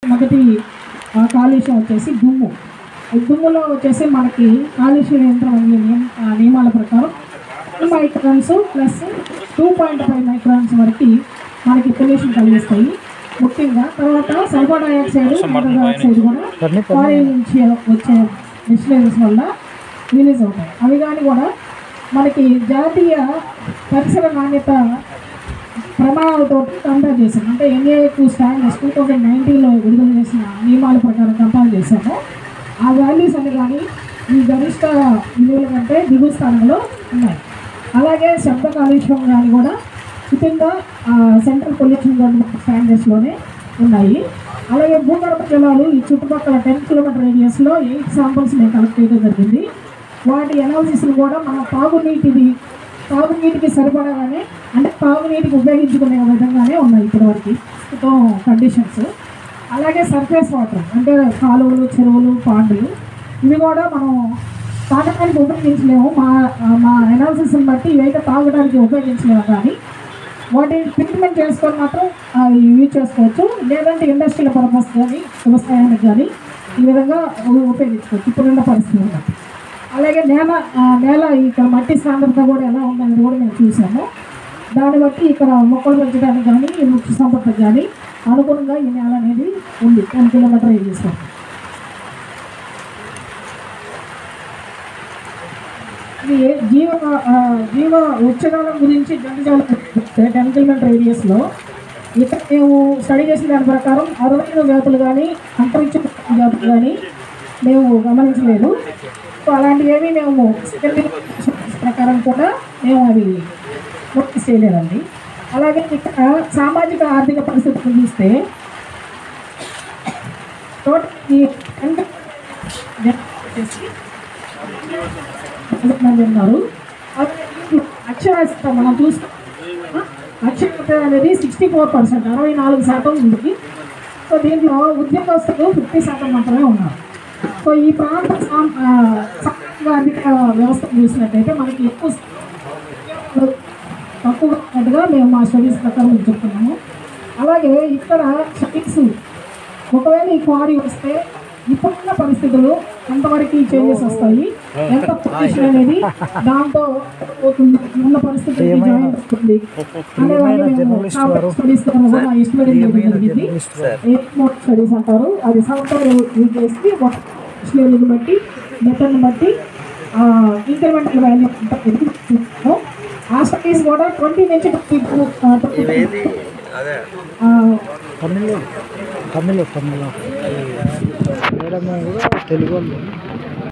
మొదటి కాలుష్యం వచ్చేసి దుమ్ము. దుమ్ములో వచ్చేసి మనకి కాలుష్య నియంత్రణ నియమాల ప్రకారం 1 మైక్రాన్స్ ప్లస్ 2.5 మైక్రాన్స్ వరకు మనకి పొల్యూషన్ కలిగిస్తాయి ముఖ్యంగా. తర్వాత సల్ఫర్ డైఆక్సైడ్, కార్బన్ డైఆక్సైడ్ కూడా ఫారెన్ నుంచి వచ్చే డిస్టిలేషన్స్ వల్ల రిలీజ్ అవుతాయి. అవి కానీ కూడా మనకి జాతీయ పరిసర నాణ్యత ప్రమాణాలతో కంపేర్ చేసాం. అంటే NAAQ స్టాండర్డ్స్ 2019లో విడుదల చేసిన నియమాల ప్రకారం కంపేర్ చేసాము. ఆ వాల్యూస్ అన్ని కానీ ఈ గరిష్ట విలువల కంటే దిగువ స్థానంలో ఉన్నాయి. అలాగే శబ్ద కాలుష్యం కానీ కూడా ముఖ్యంగా సెంట్రల్ పొల్యూషన్ గవర్నమెంట్ స్టాండర్డ్స్లోనే ఉన్నాయి. అలాగే భూగర్భ జలాలు ఈ చుట్టుపక్కల 10 కిలోమీటర్ రేడియస్లో 8 శాంపుల్స్ మేము కలెక్ట్ చేయడం జరిగింది. వాటి అనాలిసిస్లు కూడా మన తాగునీటికి సరిపడగానే, అంటే తాగునీటికి ఉపయోగించుకునే విధంగానే ఉన్నాయి ఇప్పటివరకు ప్రస్తుతం కండిషన్స్. అలాగే సర్ఫేస్ వాటర్ అంటే కాలువలు, చెరువులు, పాండులు ఇవి కూడా మనం తాగడానికి ఉపయోగించలేము. మా అనాలిసిస్ని బట్టి ఇవైతే తాగడానికి ఉపయోగించలేము, కానీ వాటిని ట్రీట్మెంట్ చేసుకొని మాత్రం యూజ్ చేసుకోవచ్చు. లేదంటే ఇండస్ట్రియల్ పర్పస్ కానీ వ్యవసాయానికి కానీ ఈ విధంగా ఉపయోగించుకోవచ్చు ఇప్పుడున్న పరిస్థితులు బట్టి. అలాగే నేల ఇక్కడ మట్టి సాంద్రత కూడా ఎలా ఉందనేది కూడా మేము చూసాము. దాన్ని బట్టి ఇక్కడ మొక్కలు పెంచడానికి కానీ వృక్ష సంపదకు కానీ అనుగుణంగా ఈ నేల అనేది ఉంది 10 కిలోమీటర్ రేడియస్లో. ఇది జీవ వృక్షజాలం గురించి జంతుజాలం 10 కిలోమీటర్ రేడియస్లో ఇక్కడ మేము స్టడీ చేసిన దాని ప్రకారం 60 జాతులు కానీ అంతరించిన జాతులు కానీ మేము గమనించలేదు. సో అలాంటివి ఏమీ మేము ప్రకారం కూడా మేము అవి పూర్తి చేయలేదండి. అలాగే ఇక్కడ సామాజిక ఆర్థిక పరిస్థితులు చూస్తే ఉన్నారు. అక్షరాస్యత మనం చూస్తాం, అక్షరాస్యత అనేది 64%, 64% ఉంది. సో దీంట్లో ఉద్యోగస్తులు 50% మాత్రమే ఉన్నారు. సో ఈ ప్రాంత సామాజిక ఆర్థిక వ్యవస్థ చూసినట్టయితే మనకి తక్కువగా మేము మా స్టడీస్ ప్రకారం చెప్తున్నాము. అలాగే ఇక్కడ స్టడీస్ ఒకవేళ ఈ క్వారీ వస్తే ఇప్పుడున్న పరిస్థితులు ఎంతవరకు చేంజెస్ వస్తాయి, ఎంత పొల్యూషన్ అనేది దాంతో పోతుంది, ఉన్న పరిస్థితులకి జాయిన్ అవుతుంది అనేదాన్ని మేము స్టడీస్ ద్వారా ఎస్టిమేటింగ్ చేయడం జరిగింది. ఎయిర్పోర్ట్ స్టడీస్ అంటారు. అది సంవత్సరం యూజ్ చేసి స్లేని బట్టి మెథడ్ని బట్టి ఇంక్రిమెంటల్ వాల్యూ చూస్తున్నాం. ఆ స్టడీస్ కూడా 20 నుంచి 22 తమిళ మేడం తెలుగు